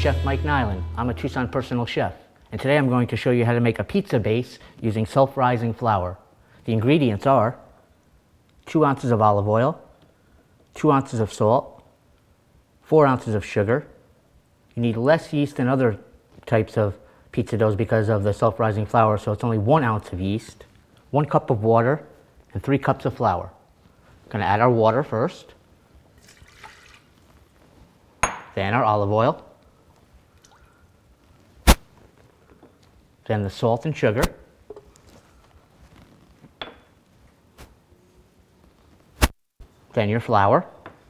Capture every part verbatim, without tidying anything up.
Chef Mike Neylan. I'm a Tucson personal chef, and today I'm going to show you how to make a pizza base using self-rising flour. The ingredients are two ounces of olive oil, two ounces of salt, four ounces of sugar. You need less yeast than other types of pizza doughs because of the self-rising flour, so it's only one ounce of yeast, one cup of water, and three cups of flour. We're going to add our water first, then our olive oil, then the salt and sugar, then your flour,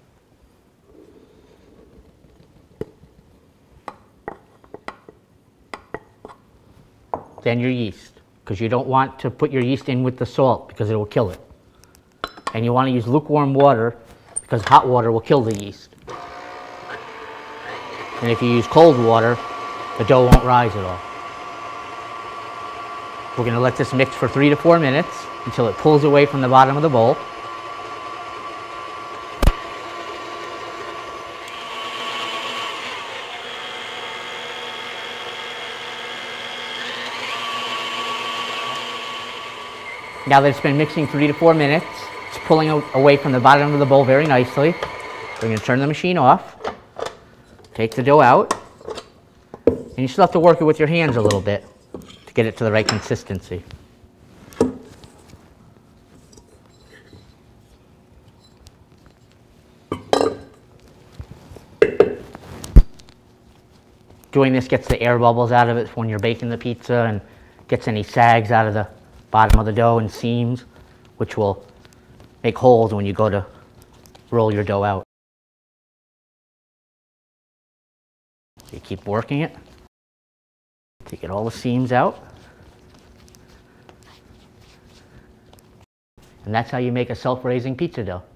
then your yeast, because you don't want to put your yeast in with the salt because it will kill it. And you want to use lukewarm water because hot water will kill the yeast. And if you use cold water, the dough won't rise at all. We're going to let this mix for three to four minutes until it pulls away from the bottom of the bowl. Now that it's been mixing three to four minutes, it's pulling away from the bottom of the bowl very nicely. We're going to turn the machine off, take the dough out, and you still have to work it with your hands a little bit to get it to the right consistency. Doing this gets the air bubbles out of it when you're baking the pizza and gets any sags out of the bottom of the dough and seams, which will make holes when you go to roll your dough out. So you keep working it to get all the seams out. And that's how you make a self-raising pizza dough.